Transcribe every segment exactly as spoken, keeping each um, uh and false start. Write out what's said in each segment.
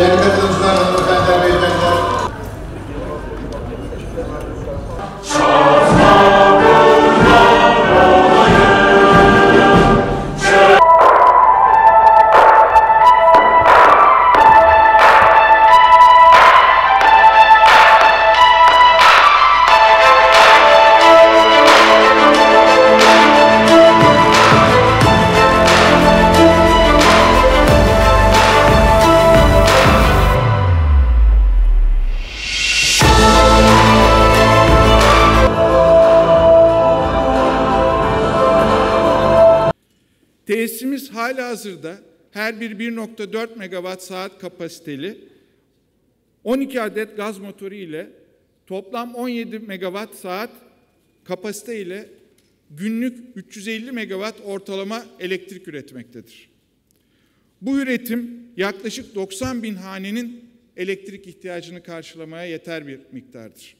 Değerli katılımcılar, hanımefendiler, beyefendiler. Tesisimiz halihazırda her bir bir nokta dört megawatt saat kapasiteli on iki adet gaz motoru ile toplam on yedi megawatt saat kapasite ile günlük üç yüz elli megawatt ortalama elektrik üretmektedir. Bu üretim yaklaşık doksan bin hanenin elektrik ihtiyacını karşılamaya yeter bir miktardır.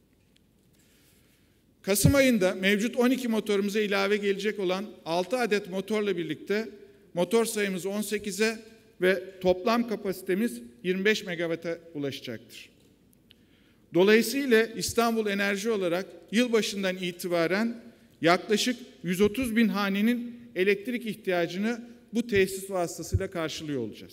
Kasım ayında mevcut on iki motorumuza ilave gelecek olan altı adet motorla birlikte motor sayımız on sekize ve toplam kapasitemiz yirmi beş megawatt'a ulaşacaktır. Dolayısıyla İstanbul Enerji olarak yılbaşından itibaren yaklaşık yüz otuz bin hanenin elektrik ihtiyacını bu tesis vasıtasıyla karşılıyor olacağız.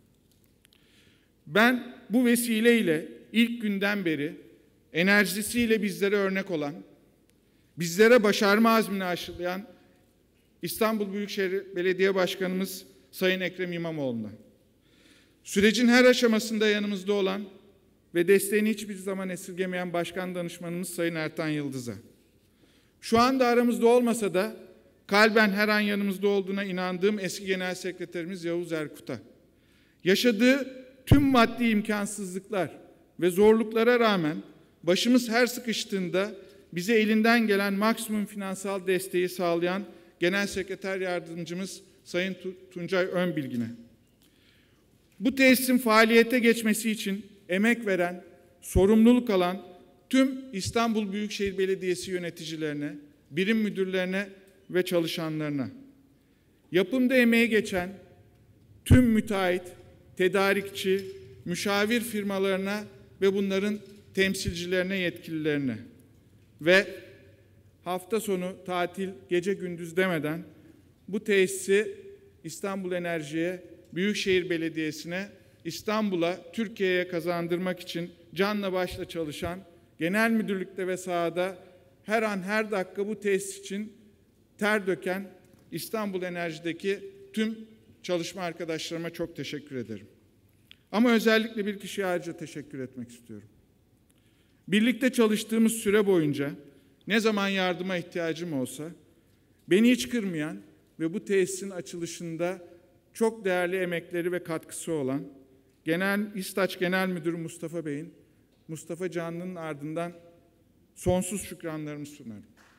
Ben bu vesileyle ilk günden beri enerjisiyle bizlere örnek olan, bizlere başarma azmini aşılayan İstanbul Büyükşehir Belediye Başkanımız Sayın Ekrem İmamoğlu'na, sürecin her aşamasında yanımızda olan ve desteğini hiçbir zaman esirgemeyen Başkan Danışmanımız Sayın Ertan Yıldız'a, şu anda aramızda olmasa da kalben her an yanımızda olduğuna inandığım eski Genel Sekreterimiz Yavuz Erkut'a, yaşadığı tüm maddi imkansızlıklar ve zorluklara rağmen başımız her sıkıştığında bize elinden gelen maksimum finansal desteği sağlayan Genel Sekreter Yardımcımız Sayın Tuncay Önbilgin'e, bu tesisin faaliyete geçmesi için emek veren, sorumluluk alan tüm İstanbul Büyükşehir Belediyesi yöneticilerine, birim müdürlerine ve çalışanlarına, yapımda emeği geçen tüm müteahhit, tedarikçi, müşavir firmalarına ve bunların temsilcilerine, yetkililerine ve hafta sonu tatil, gece gündüz demeden bu tesisi İstanbul Enerji'ye, Büyükşehir Belediyesi'ne, İstanbul'a, Türkiye'ye kazandırmak için canla başla çalışan, genel müdürlükte ve sahada her an her dakika bu tesis için ter döken İstanbul Enerji'deki tüm çalışma arkadaşlarıma çok teşekkür ederim. Ama özellikle bir kişiye ayrıca teşekkür etmek istiyorum. Birlikte çalıştığımız süre boyunca ne zaman yardıma ihtiyacım olsa beni hiç kırmayan ve bu tesisin açılışında çok değerli emekleri ve katkısı olan Genel İSTAÇ Genel Müdürü Mustafa Bey'in, Mustafa Canlı'nın ardından sonsuz şükranlarımı sunarım.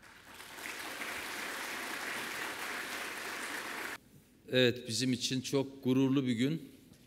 Evet, bizim için çok gururlu bir gün.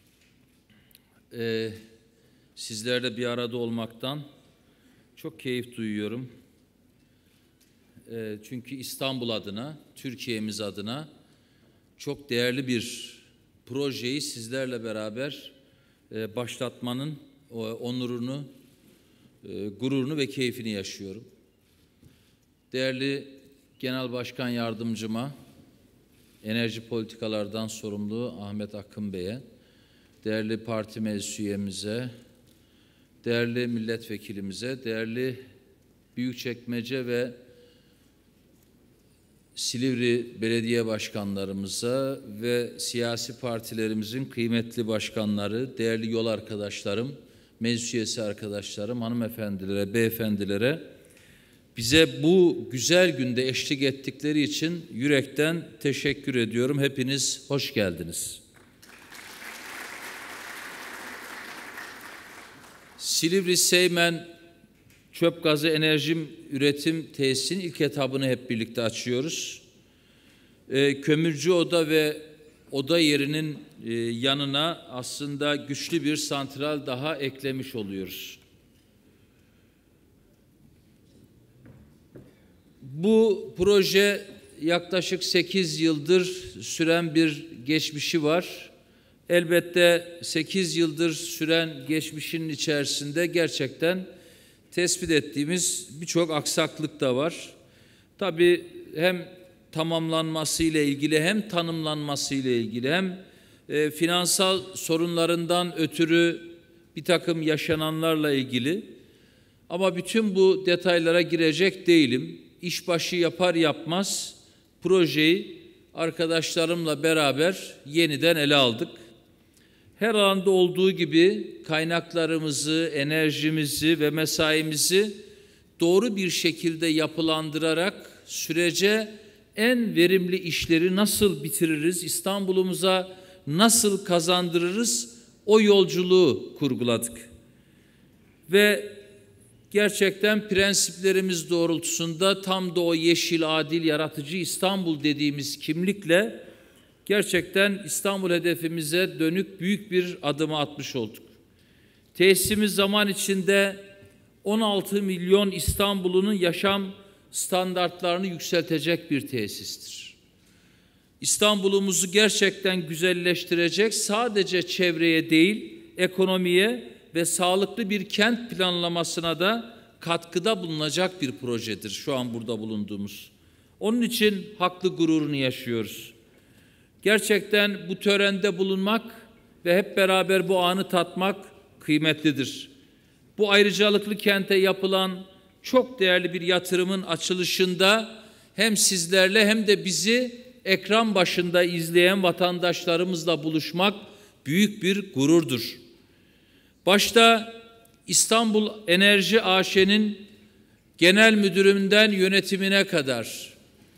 Ee, sizlerle bir arada olmaktan çok keyif duyuyorum. Ee, çünkü İstanbul adına, Türkiye'miz adına çok değerli bir projeyi sizlerle beraber e, başlatmanın o, onurunu, e, gururunu ve keyfini yaşıyorum. Değerli Genel Başkan Yardımcıma, enerji politikalardan sorumlu Ahmet Akın Bey'e, değerli parti meclis üyemize, değerli milletvekilimize, değerli Büyükçekmece ve Silivri belediye başkanlarımıza ve siyasi partilerimizin kıymetli başkanları, değerli yol arkadaşlarım, meclis üyesi arkadaşlarım, hanımefendilere, beyefendilere bize bu güzel günde eşlik ettikleri için yürekten teşekkür ediyorum. Hepiniz hoş geldiniz. Silivri Seymen Çöp Gazı Enerji Üretim Tesisinin ilk etabını hep birlikte açıyoruz. Ee, Kömürcü Oda ve oda yerinin e, yanına aslında güçlü bir santral daha eklemiş oluyoruz. Bu proje yaklaşık sekiz yıldır süren bir geçmişi var elbette sekiz yıldır süren geçmişin içerisinde gerçekten tespit ettiğimiz birçok aksaklık da var. Tabii hem tamamlanması ile ilgili hem tanımlanması ile ilgili hem e, finansal sorunlarından ötürü bir takım yaşananlarla ilgili. Ama bütün bu detaylara girecek değilim. İşbaşı yapar yapmaz projeyi arkadaşlarımla beraber yeniden ele aldık. Her alanda olduğu gibi kaynaklarımızı, enerjimizi ve mesaimizi doğru bir şekilde yapılandırarak sürece en verimli işleri nasıl bitiririz, İstanbul'umuza nasıl kazandırırız, o yolculuğu kurguladık. Ve gerçekten prensiplerimiz doğrultusunda tam da o yeşil, adil, yaratıcı İstanbul dediğimiz kimlikle gerçekten İstanbul hedefimize dönük büyük bir adımı atmış olduk. Tesisimiz zaman içinde on altı milyon İstanbul'un yaşam standartlarını yükseltecek bir tesistir. İstanbul'umuzu gerçekten güzelleştirecek, sadece çevreye değil, ekonomiye ve sağlıklı bir kent planlamasına da katkıda bulunacak bir projedir şu an burada bulunduğumuz. Onun için haklı gururunu yaşıyoruz. Gerçekten bu törende bulunmak ve hep beraber bu anı tatmak kıymetlidir. Bu ayrıcalıklı kente yapılan çok değerli bir yatırımın açılışında hem sizlerle hem de bizi ekran başında izleyen vatandaşlarımızla buluşmak büyük bir gururdur. Başta İstanbul Enerji A Ş'nin genel müdüründen yönetimine kadar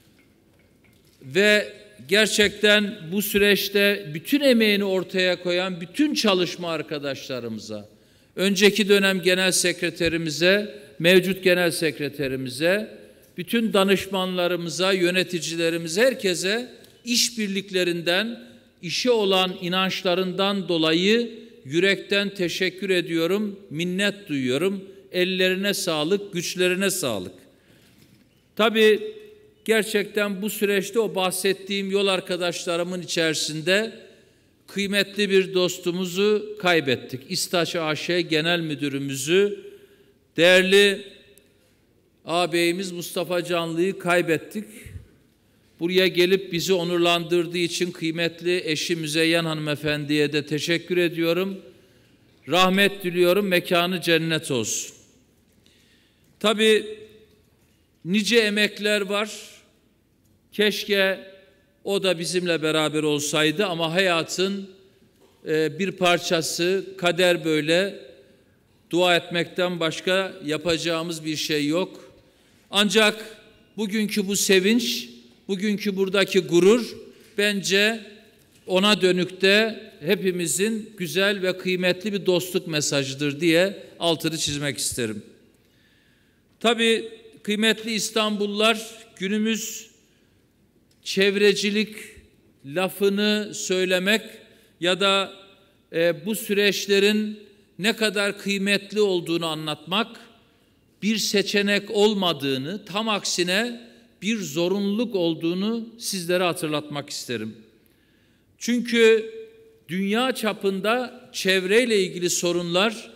ve gerçekten bu süreçte bütün emeğini ortaya koyan bütün çalışma arkadaşlarımıza, önceki dönem genel sekreterimize, mevcut genel sekreterimize, bütün danışmanlarımıza, yöneticilerimize, herkese işbirliklerinden, işe olan inançlarından dolayı yürekten teşekkür ediyorum, minnet duyuyorum. Ellerine sağlık, güçlerine sağlık. Tabii gerçekten bu süreçte o bahsettiğim yol arkadaşlarımın içerisinde kıymetli bir dostumuzu kaybettik. İstaç A Ş Genel Müdürümüzü, değerli ağabeyimiz Mustafa Canlı'yı kaybettik. Buraya gelip bizi onurlandırdığı için kıymetli eşi Müzeyyen Hanımefendi'ye de teşekkür ediyorum. Rahmet diliyorum, mekanı cennet olsun. Tabii nice emekler var. Keşke o da bizimle beraber olsaydı ama hayatın e, bir parçası, kader böyle. Dua etmekten başka yapacağımız bir şey yok. Ancak bugünkü bu sevinç, bugünkü buradaki gurur bence ona dönük de hepimizin güzel ve kıymetli bir dostluk mesajıdır diye altını çizmek isterim. Tabii kıymetli İstanbullular, günümüz çevrecilik lafını söylemek ya da e, bu süreçlerin ne kadar kıymetli olduğunu anlatmak bir seçenek olmadığını, tam aksine bir zorunluluk olduğunu sizlere hatırlatmak isterim. Çünkü dünya çapında çevreyle ilgili sorunlar,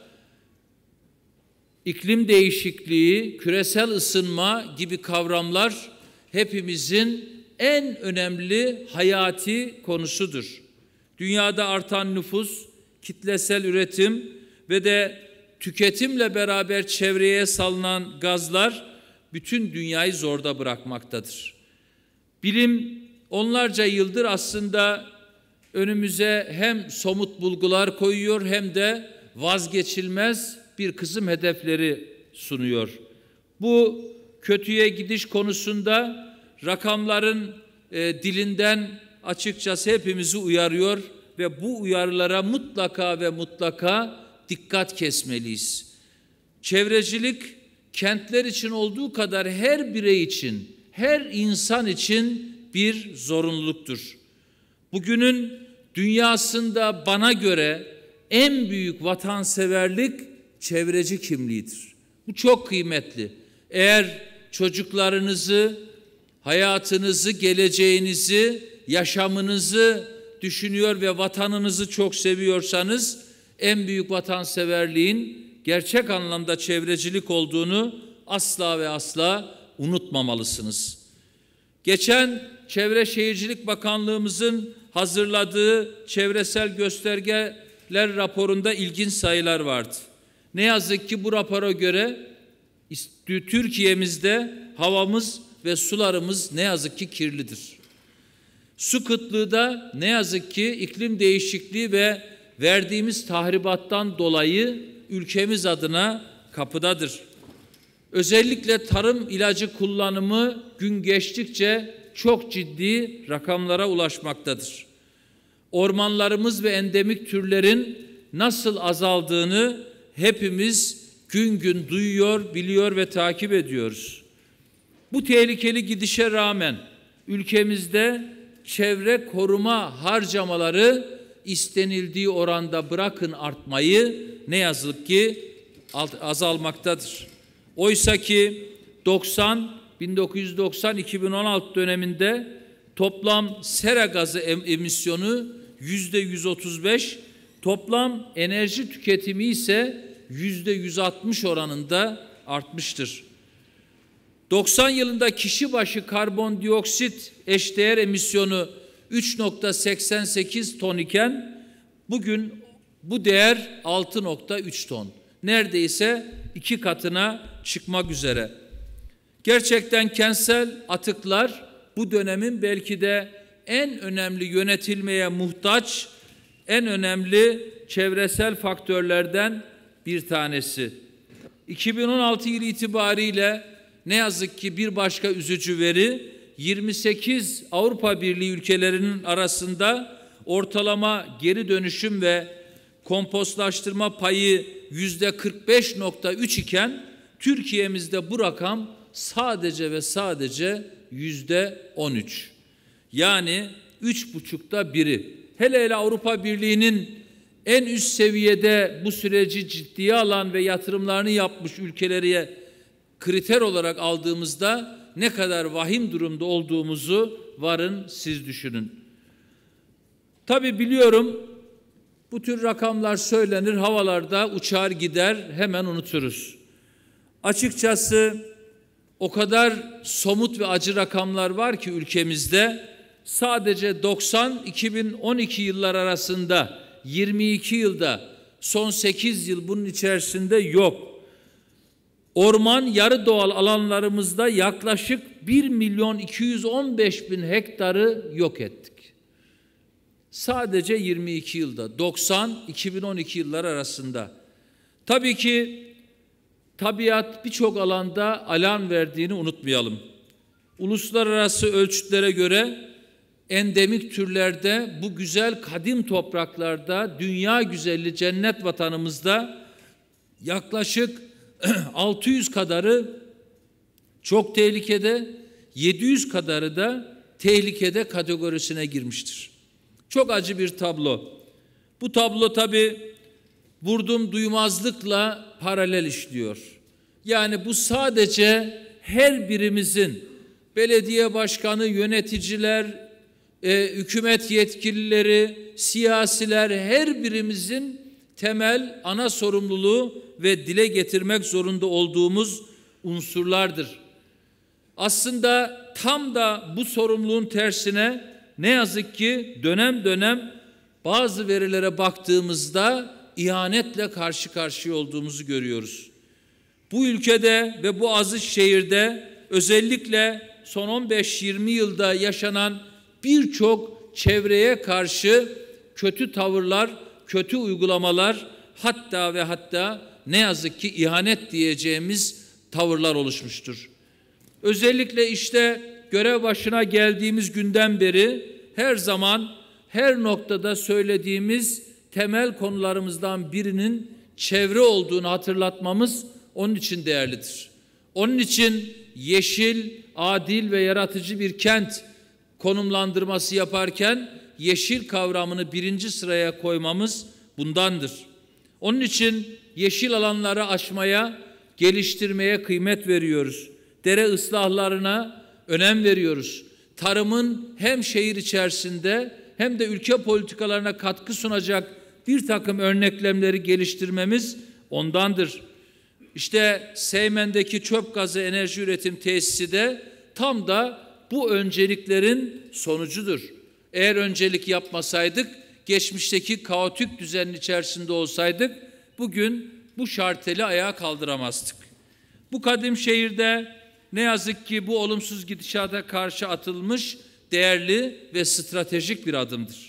iklim değişikliği, küresel ısınma gibi kavramlar hepimizin en önemli hayati konusudur. Dünyada artan nüfus, kitlesel üretim ve de tüketimle beraber çevreye salınan gazlar bütün dünyayı zorda bırakmaktadır. Bilim onlarca yıldır aslında önümüze hem somut bulgular koyuyor hem de vazgeçilmez bir kısım hedefleri sunuyor. Bu kötüye gidiş konusunda rakamların e, dilinden açıkçası hepimizi uyarıyor ve bu uyarılara mutlaka ve mutlaka dikkat kesmeliyiz. Çevrecilik kentler için olduğu kadar her birey için, her insan için bir zorunluluktur. Bugünün dünyasında bana göre en büyük vatanseverlik çevreci kimliğidir. Bu çok kıymetli. Eğer çocuklarınızı, hayatınızı, geleceğinizi, yaşamınızı düşünüyor ve vatanınızı çok seviyorsanız en büyük vatanseverliğin gerçek anlamda çevrecilik olduğunu asla ve asla unutmamalısınız. Geçen Çevre Şehircilik Bakanlığımızın hazırladığı çevresel göstergeler raporunda ilginç sayılar vardı. Ne yazık ki bu rapora göre Türkiye'mizde havamız ve sularımız ne yazık ki kirlidir. Su kıtlığı da ne yazık ki iklim değişikliği ve verdiğimiz tahribattan dolayı ülkemiz adına kapıdadır. Özellikle tarım ilacı kullanımı gün geçtikçe çok ciddi rakamlara ulaşmaktadır. Ormanlarımız ve endemik türlerin nasıl azaldığını hepimiz gün gün duyuyor, biliyor ve takip ediyoruz. Bu tehlikeli gidişe rağmen ülkemizde çevre koruma harcamaları istenildiği oranda bırakın artmayı ne yazık ki azalmaktadır. Oysa ki bin dokuz yüz doksan iki bin on altı döneminde toplam sera gazı emisyonu yüzde yüz otuz beş, toplam enerji tüketimi ise yüzde yüz altmış oranında artmıştır. doksan yılında kişi başı karbondioksit eşdeğer emisyonu üç nokta seksen sekiz ton iken bugün bu değer altı nokta üç ton. Neredeyse iki katına çıkmak üzere. Gerçekten kentsel atıklar bu dönemin belki de en önemli yönetilmeye muhtaç, en önemli çevresel faktörlerden bir tanesi. iki bin on altı yılı itibariyle ne yazık ki bir başka üzücü veri, yirmi sekiz Avrupa Birliği ülkelerinin arasında ortalama geri dönüşüm ve kompostlaştırma payı yüzde kırk beş nokta üç iken Türkiye'mizde bu rakam sadece ve sadece yüzde on üç. Yani üç buçukta biri. Hele hele Avrupa Birliği'nin en üst seviyede bu süreci ciddiye alan ve yatırımlarını yapmış ülkelere kriter olarak aldığımızda ne kadar vahim durumda olduğumuzu varın siz düşünün. Tabii biliyorum bu tür rakamlar söylenir, havalarda uçar gider, hemen unuturuz. Açıkçası o kadar somut ve acı rakamlar var ki ülkemizde sadece doksan iki bin on iki yıllar arasında yirmi iki yılda son sekiz yıl bunun içerisinde yok. Orman yarı doğal alanlarımızda yaklaşık bir milyon iki yüz on beş bin hektarı yok ettik. Sadece yirmi iki yılda, doksan iki bin on iki yıllar arasında. Tabii ki tabiat birçok alanda alarm verdiğini unutmayalım. Uluslararası ölçütlere göre endemik türlerde bu güzel kadim topraklarda, dünya güzelli cennet vatanımızda yaklaşık altı yüz kadarı çok tehlikede, yedi yüz kadarı da tehlikede kategorisine girmiştir. Çok acı bir tablo. Bu tablo tabii vurdum duymazlıkla paralel işliyor. Yani bu sadece her birimizin, belediye başkanı, yöneticiler, e, hükümet yetkilileri, siyasiler, her birimizin temel ana sorumluluğu ve dile getirmek zorunda olduğumuz unsurlardır. Aslında tam da bu sorumluluğun tersine ne yazık ki dönem dönem bazı verilere baktığımızda ihanetle karşı karşıya olduğumuzu görüyoruz. Bu ülkede ve bu aziz şehirde özellikle son on beş yirmi yılda yaşanan birçok çevreye karşı kötü tavırlar, kötü uygulamalar, hatta ve hatta ne yazık ki ihanet diyeceğimiz tavırlar oluşmuştur. Özellikle işte görev başına geldiğimiz günden beri her zaman her noktada söylediğimiz temel konularımızdan birinin çevre olduğunu hatırlatmamız onun için değerlidir. Onun için yeşil, adil ve yaratıcı bir kent konumlandırması yaparken yeşil kavramını birinci sıraya koymamız bundandır. Onun için yeşil alanları aşmaya, geliştirmeye kıymet veriyoruz. Dere ıslahlarına önem veriyoruz. Tarımın hem şehir içerisinde hem de ülke politikalarına katkı sunacak bir takım örneklemleri geliştirmemiz ondandır. İşte Seymen'deki çöp gazı enerji üretim tesisi de tam da bu önceliklerin sonucudur. Eğer öncelik yapmasaydık, geçmişteki kaotik düzenin içerisinde olsaydık, bugün bu şarteli ayağa kaldıramazdık. Bu kadim şehirde ne yazık ki bu olumsuz gidişata karşı atılmış değerli ve stratejik bir adımdır.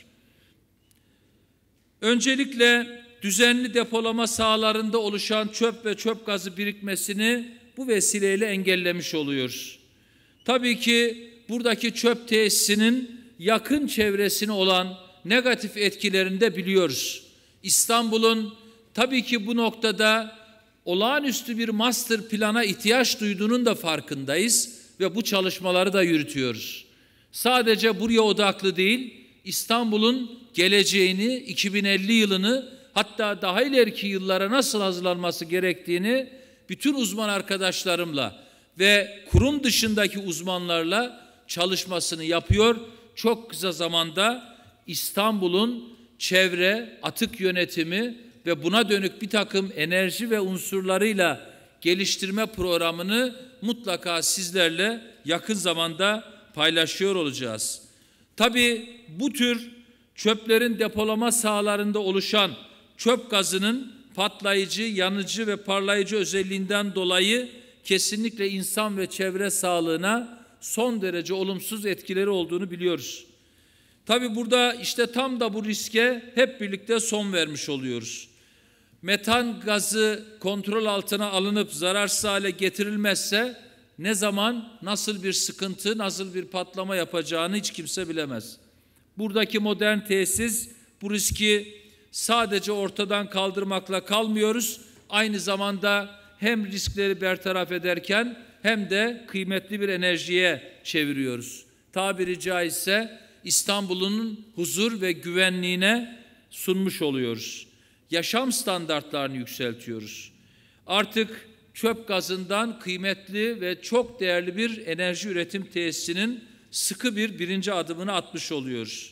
Öncelikle düzenli depolama sahalarında oluşan çöp ve çöp gazı birikmesini bu vesileyle engellemiş oluyoruz. Tabii ki buradaki çöp tesisinin yakın çevresine olan negatif etkilerini de biliyoruz. İstanbul'un tabii ki bu noktada olağanüstü bir master plana ihtiyaç duyduğunun da farkındayız ve bu çalışmaları da yürütüyoruz. Sadece buraya odaklı değil, İstanbul'un geleceğini, iki bin elli yılını, hatta daha ileriki yıllara nasıl hazırlanması gerektiğini bütün uzman arkadaşlarımla ve kurum dışındaki uzmanlarla çalışmasını yapıyor. Çok kısa zamanda İstanbul'un çevre, atık yönetimi ve buna dönük bir takım enerji ve unsurlarıyla geliştirme programını mutlaka sizlerle yakın zamanda paylaşıyor olacağız. Tabii bu tür çöplerin depolama sahalarında oluşan çöp gazının patlayıcı, yanıcı ve parlayıcı özelliğinden dolayı kesinlikle insan ve çevre sağlığına son derece olumsuz etkileri olduğunu biliyoruz. Tabii burada işte tam da bu riske hep birlikte son vermiş oluyoruz. Metan gazı kontrol altına alınıp zararsız hale getirilmezse ne zaman, nasıl bir sıkıntı, nasıl bir patlama yapacağını hiç kimse bilemez. Buradaki modern tesis bu riski sadece ortadan kaldırmakla kalmıyoruz. Aynı zamanda hem riskleri bertaraf ederken hem de kıymetli bir enerjiye çeviriyoruz. Tabiri caizse İstanbul'un huzur ve güvenliğine sunmuş oluyoruz. Yaşam standartlarını yükseltiyoruz. Artık çöp gazından kıymetli ve çok değerli bir enerji üretim tesisinin sıkı bir birinci adımını atmış oluyoruz.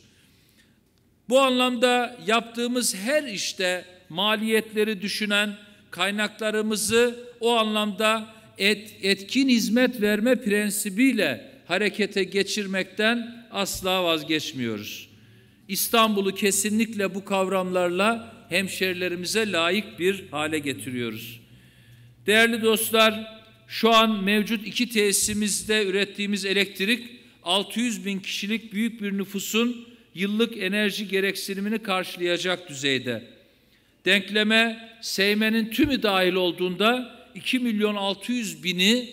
Bu anlamda yaptığımız her işte maliyetleri düşünen, kaynaklarımızı o anlamda et, etkin hizmet verme prensibiyle harekete geçirmekten asla vazgeçmiyoruz. İstanbul'u kesinlikle bu kavramlarla hemşerilerimize layık bir hale getiriyoruz. Değerli dostlar, şu an mevcut iki tesisimizde ürettiğimiz elektrik altı yüz bin kişilik büyük bir nüfusun yıllık enerji gereksinimini karşılayacak düzeyde. Denkleme Seymen'in tümü dahil olduğunda iki milyon altı yüz bini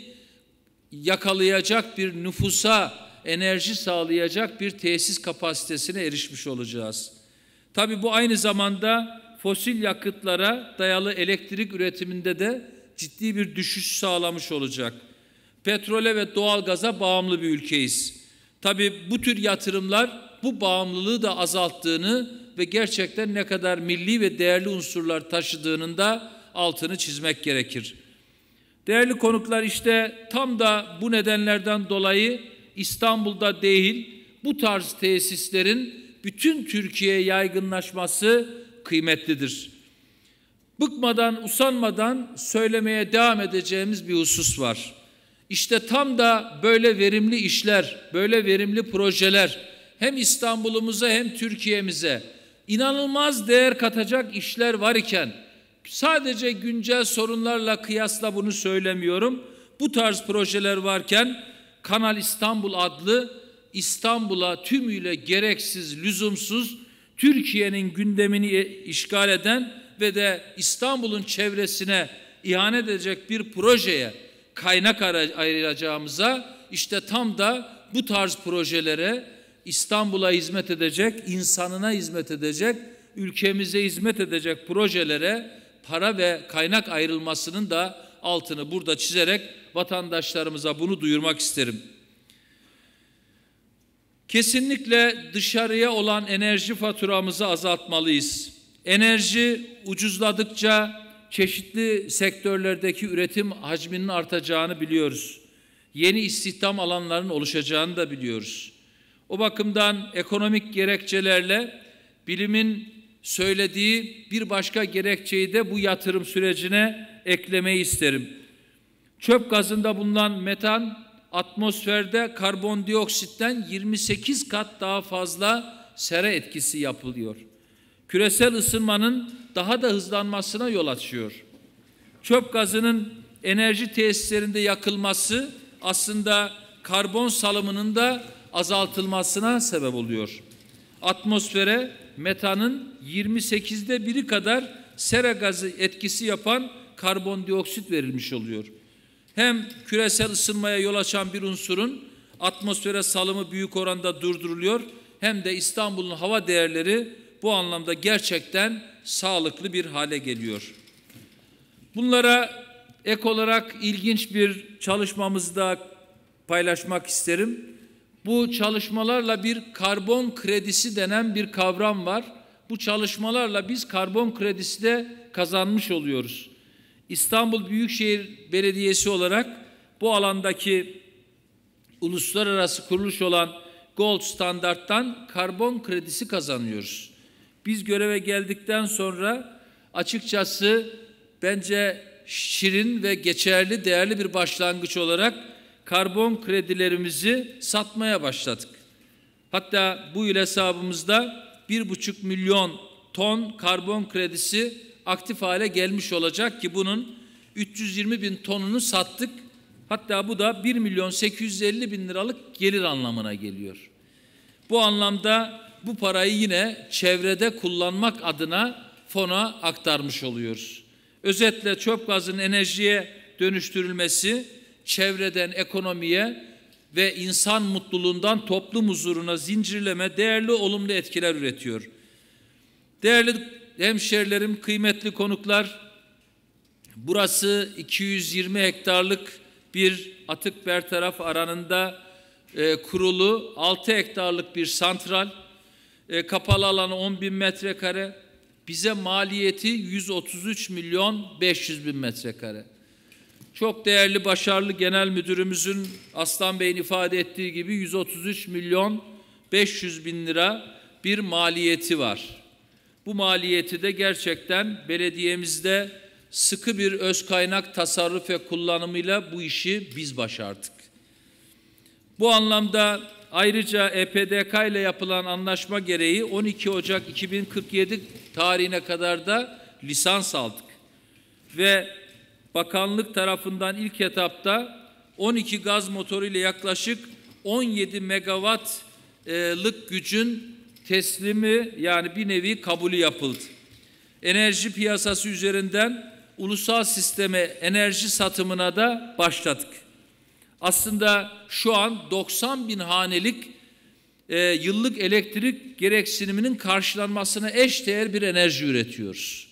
yakalayacak bir nüfusa enerji sağlayacak bir tesis kapasitesine erişmiş olacağız. Tabii bu aynı zamanda fosil yakıtlara dayalı elektrik üretiminde de ciddi bir düşüş sağlamış olacak. Petrole ve doğalgaza bağımlı bir ülkeyiz. Tabii bu tür yatırımlar bu bağımlılığı da azalttığını ve gerçekten ne kadar milli ve değerli unsurlar taşıdığının da altını çizmek gerekir. Değerli konuklar, işte tam da bu nedenlerden dolayı İstanbul'da değil, bu tarz tesislerin bütün Türkiye'ye yaygınlaşması kıymetlidir. Bıkmadan, usanmadan söylemeye devam edeceğimiz bir husus var. İşte tam da böyle verimli işler, böyle verimli projeler hem İstanbul'umuza hem Türkiye'mize inanılmaz değer katacak işler var iken, sadece güncel sorunlarla kıyasla bunu söylemiyorum. Bu tarz projeler varken Kanal İstanbul adlı İstanbul'a tümüyle gereksiz, lüzumsuz, Türkiye'nin gündemini işgal eden ve de İstanbul'un çevresine ihanet edecek bir projeye kaynak ayıracağımıza, işte tam da bu tarz projelere, İstanbul'a hizmet edecek, insanına hizmet edecek, ülkemize hizmet edecek projelere para ve kaynak ayrılmasının da altını burada çizerek vatandaşlarımıza bunu duyurmak isterim. Kesinlikle dışarıya olan enerji faturamızı azaltmalıyız. Enerji ucuzladıkça çeşitli sektörlerdeki üretim hacminin artacağını biliyoruz. Yeni istihdam alanlarının oluşacağını da biliyoruz. O bakımdan ekonomik gerekçelerle bilimin söylediği bir başka gerekçeyi de bu yatırım sürecine eklemeyi isterim. Çöp gazında bulunan metan atmosferde karbondioksitten yirmi sekiz kat daha fazla sera etkisi yapılıyor. Küresel ısınmanın daha da hızlanmasına yol açıyor. Çöp gazının enerji tesislerinde yakılması aslında karbon salımının da azaltılmasına sebep oluyor. Atmosfere metanın yirmi sekizde biri kadar sera gazı etkisi yapan karbondioksit verilmiş oluyor. Hem küresel ısınmaya yol açan bir unsurun atmosfere salımı büyük oranda durduruluyor, hem de İstanbul'un hava değerleri bu anlamda gerçekten sağlıklı bir hale geliyor. Bunlara ek olarak ilginç bir çalışmamızda paylaşmak isterim. Bu çalışmalarla bir karbon kredisi denen bir kavram var. Bu çalışmalarla biz karbon kredisi de kazanmış oluyoruz. İstanbul Büyükşehir Belediyesi olarak bu alandaki uluslararası kuruluş olan Gold Standard'dan karbon kredisi kazanıyoruz. Biz göreve geldikten sonra açıkçası bence şirin ve geçerli, değerli bir başlangıç olarak karbon kredilerimizi satmaya başladık. Hatta bu yıl hesabımızda bir buçuk milyon ton karbon kredisi aktif hale gelmiş olacak ki bunun üç yüz yirmi bin tonunu sattık. Hatta bu da bir milyon sekiz yüz elli bin liralık gelir anlamına geliyor. Bu anlamda bu parayı yine çevrede kullanmak adına fona aktarmış oluyoruz. Özetle çöp gazının enerjiye dönüştürülmesi çevreden ekonomiye ve insan mutluluğundan toplum huzuruna zincirleme değerli olumlu etkiler üretiyor. Değerli hemşerilerim, kıymetli konuklar, burası iki yüz yirmi hektarlık bir atık bertaraf alanında e, kurulu altı hektarlık bir santral, e, kapalı alanı on bin metrekare, bize maliyeti yüz otuz üç milyon beş yüz bin metrekare. Çok değerli, başarılı Genel Müdürümüzün Aslan Bey'in ifade ettiği gibi yüz otuz üç milyon beş yüz bin lira bir maliyeti var. Bu maliyeti de gerçekten belediyemizde sıkı bir öz kaynak tasarruf ve kullanımıyla bu işi biz başardık. Bu anlamda ayrıca E P D K ile yapılan anlaşma gereği on iki Ocak iki bin kırk yedi tarihine kadar da lisans aldık. Ve bakanlık tarafından ilk etapta on iki gaz motoru ile yaklaşık on yedi megawattlık gücün teslimi, yani bir nevi kabulü yapıldı. Enerji piyasası üzerinden ulusal sisteme enerji satımına da başladık. Aslında şu an doksan bin hanelik e, yıllık elektrik gereksiniminin karşılanmasına eşdeğer bir enerji üretiyoruz.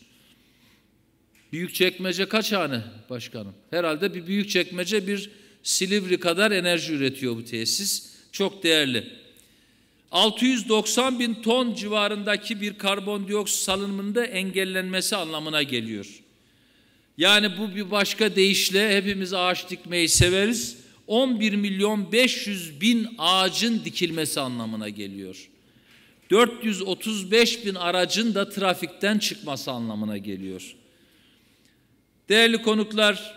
Büyükçekmece kaç hane başkanım? Herhalde bir Büyükçekmece, bir Silivri kadar enerji üretiyor bu tesis. Çok değerli. altı yüz doksan bin ton civarındaki bir karbondioksit salınımının da engellenmesi anlamına geliyor. Yani bu bir başka deyişle hepimiz ağaç dikmeyi severiz. on bir milyon beş yüz bin ağacın dikilmesi anlamına geliyor. dört yüz otuz beş bin aracın da trafikten çıkması anlamına geliyor. Değerli konuklar,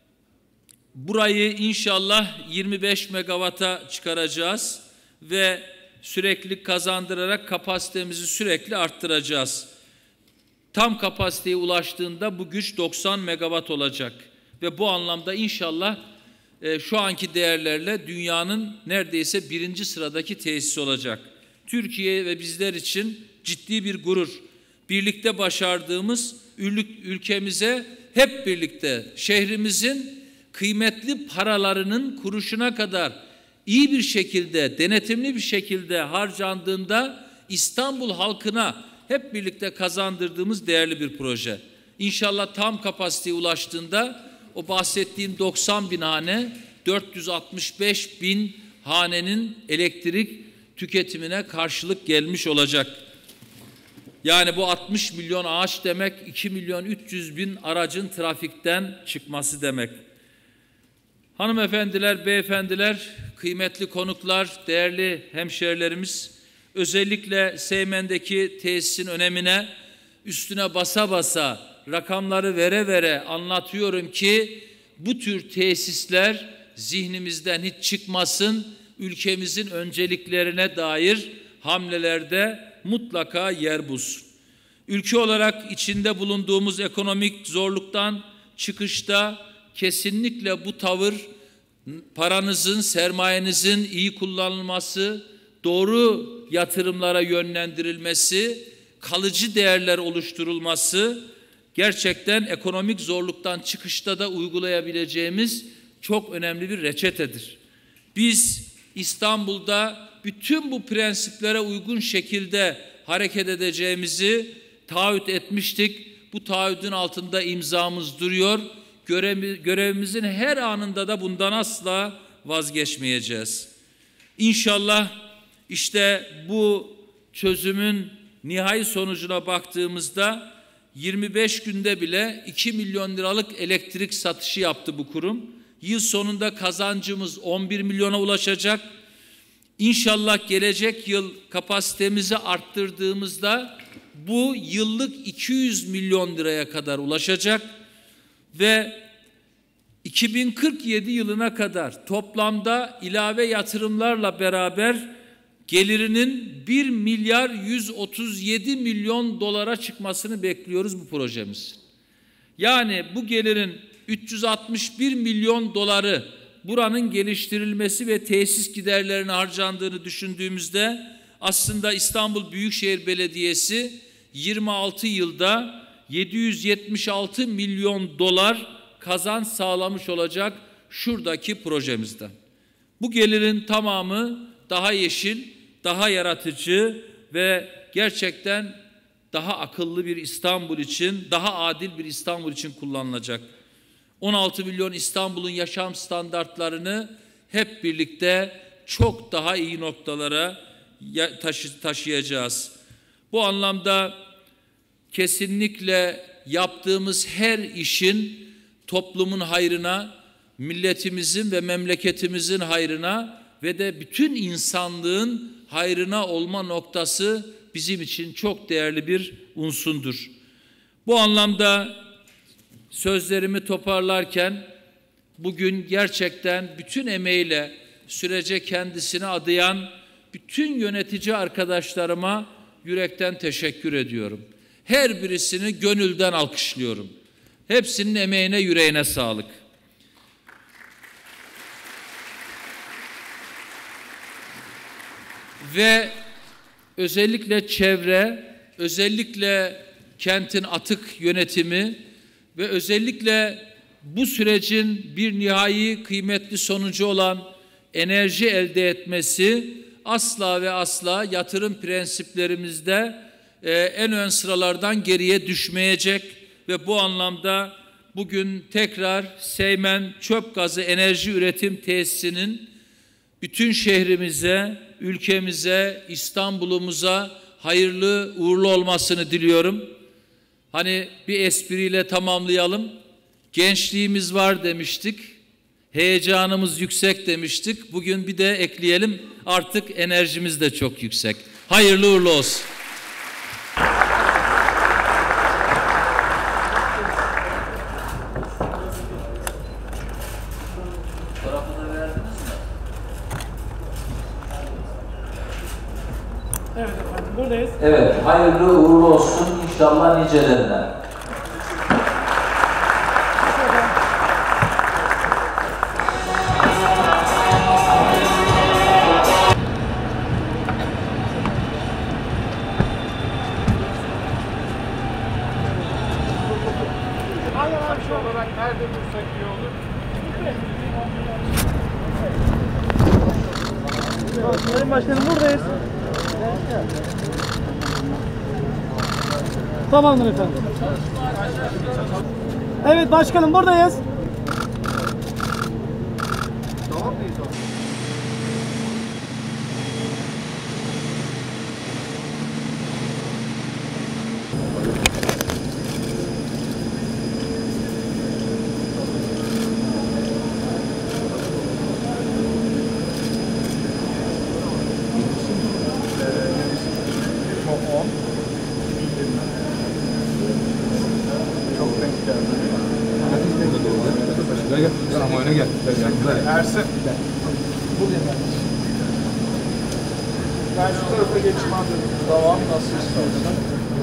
burayı inşallah yirmi beş megawata çıkaracağız ve sürekli kazandırarak kapasitemizi sürekli arttıracağız. Tam kapasiteye ulaştığında bu güç doksan megawatt olacak ve bu anlamda inşallah e, şu anki değerlerle dünyanın neredeyse birinci sıradaki tesis olacak. Türkiye ve bizler için ciddi bir gurur. Birlikte başardığımız ülkemize hep birlikte şehrimizin kıymetli paralarının kuruşuna kadar iyi bir şekilde, denetimli bir şekilde harcandığında İstanbul halkına hep birlikte kazandırdığımız değerli bir proje. İnşallah tam kapasiteye ulaştığında o bahsettiğim doksan bin hane, dört yüz altmış beş bin hanenin elektrik tüketimine karşılık gelmiş olacak. Yani bu altmış milyon ağaç demek, iki milyon üç yüz bin aracın trafikten çıkması demek. Hanımefendiler, beyefendiler, kıymetli konuklar, değerli hemşehrilerimiz, özellikle Seymen'deki tesisin önemine üstüne basa basa, rakamları vere vere anlatıyorum ki bu tür tesisler zihnimizden hiç çıkmasın, ülkemizin önceliklerine dair hamlelerde mutlaka yer bulsun. Ülke olarak içinde bulunduğumuz ekonomik zorluktan çıkışta kesinlikle bu tavır, paranızın, sermayenizin iyi kullanılması, doğru yatırımlara yönlendirilmesi, kalıcı değerler oluşturulması gerçekten ekonomik zorluktan çıkışta da uygulayabileceğimiz çok önemli bir reçetedir. Biz İstanbul'da bütün bu prensiplere uygun şekilde hareket edeceğimizi taahhüt etmiştik. Bu taahhüdün altında imzamız duruyor. Görev, görevimizin her anında da bundan asla vazgeçmeyeceğiz. İnşallah işte bu çözümün nihai sonucuna baktığımızda yirmi beş günde bile iki milyon liralık elektrik satışı yaptı bu kurum. Yıl sonunda kazancımız on bir milyona ulaşacak. İnşallah gelecek yıl kapasitemizi arttırdığımızda bu yıllık iki yüz milyon liraya kadar ulaşacak ve iki bin kırk yedi yılına kadar toplamda ilave yatırımlarla beraber gelirinin bir milyar yüz otuz yedi milyon dolara çıkmasını bekliyoruz bu projemiz. Yani bu gelirin üç yüz altmış bir milyon doları buranın geliştirilmesi ve tesis giderlerine harcandığını düşündüğümüzde aslında İstanbul Büyükşehir Belediyesi yirmi altı yılda yedi yüz yetmiş altı milyon dolar kazanç sağlamış olacak şuradaki projemizden. Bu gelirin tamamı daha yeşil, daha yaratıcı ve gerçekten daha akıllı bir İstanbul için, daha adil bir İstanbul için kullanılacak. on altı milyon İstanbul'un yaşam standartlarını hep birlikte çok daha iyi noktalara taşı, taşıyacağız. Bu anlamda kesinlikle yaptığımız her işin toplumun hayrına, milletimizin ve memleketimizin hayrına ve de bütün insanlığın hayrına olma noktası bizim için çok değerli bir unsurdur. Bu anlamda sözlerimi toparlarken bugün gerçekten bütün emeğiyle sürece kendisini adayan bütün yönetici arkadaşlarıma yürekten teşekkür ediyorum. Her birisini gönülden alkışlıyorum. Hepsinin emeğine, yüreğine sağlık. Ve özellikle çevre, özellikle kentin atık yönetimi ve özellikle bu sürecin bir nihai kıymetli sonucu olan enerji elde etmesi asla ve asla yatırım prensiplerimizde e, en ön sıralardan geriye düşmeyecek ve bu anlamda bugün tekrar Seymen Çöp Gazı Enerji Üretim Tesisi'nin bütün şehrimize, ülkemize, İstanbul'umuza hayırlı uğurlu olmasını diliyorum. Hani bir espriyle tamamlayalım. Gençliğimiz var demiştik. Heyecanımız yüksek demiştik. Bugün bir de ekleyelim. Artık enerjimiz de çok yüksek. Hayırlı uğurlu olsun. Evet efendim, buradayız. Evet, hayırlı uğurlu olsun inşallah nicelerine. Şu olarak nerede dursak iyi olur? Sayın Başkanım buradayız. Tamamdır efendim. Evet başkanım buradayız. Tamam mıyız? gel. Tamam oyuna gel. Ersin. Ben şu tarafa geçeyim abi. Tamam, nasıl istersen.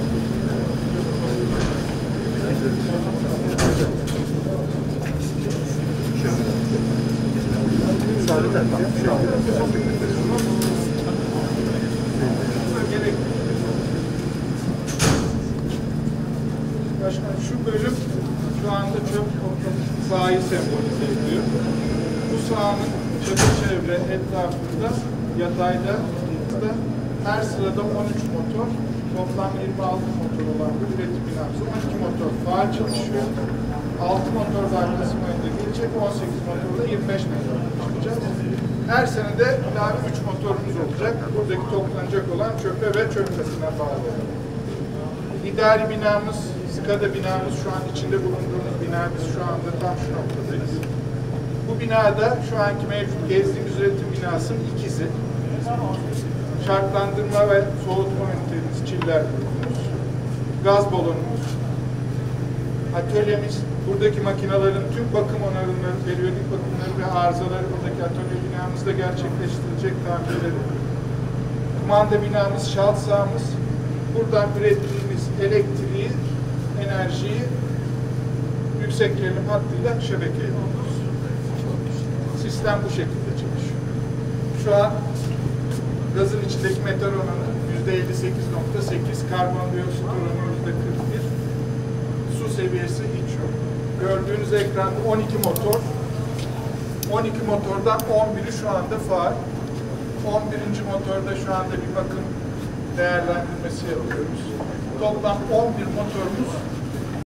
Başkan, şu bölüm şu anda çöp sahayı sembolize ediyor. Bu sahanın çatı çevre etrafında yatayda da her sırada on üç motor, toplam yirmi altı motor olan bir üretim binası. on iki motor faal çalışıyor. altı motor da Kasım ayında gelecek. on sekiz motorla yirmi beş motor çıkacağız. Her sene de daha üç motorumuz olacak. Buradaki toplanacak olan çöpe ve çöp kasına bağlı. İdari binamız, SKADA binamız, şu an içinde bulunduğumuz bina, biz şu anda tam şu noktadayız. Bu binada şu anki mevcut gezdiğimiz üretim binasının ikizi. Şartlandırma ve soğutma ünitemiz, çiller grubumuz, gaz balonumuz, atölyemiz, buradaki makinelerin tüm bakım onarımları, periyodik bakımları ve arızaları buradaki atölye binamızda gerçekleştirilecek tamirleri. Kumanda binamız, şalt sahamız, buradan ürettiğimiz elektriği, enerjiyi yüksek gerilim hattıyla şebekeye alıyoruz. Sistem bu şekilde çalışıyor. Şu an gazın içindeki metal oranı yüzde elli sekiz nokta sekiz, karbondioksit oranı yüzde kırk bir, su seviyesi hiç yok. Gördüğünüz ekranda on iki motor, on iki motordan on biri şu anda faal. on birinci motorda şu anda bir bakım değerlendirmesi yapıyoruz. Toplam on bir motorumuz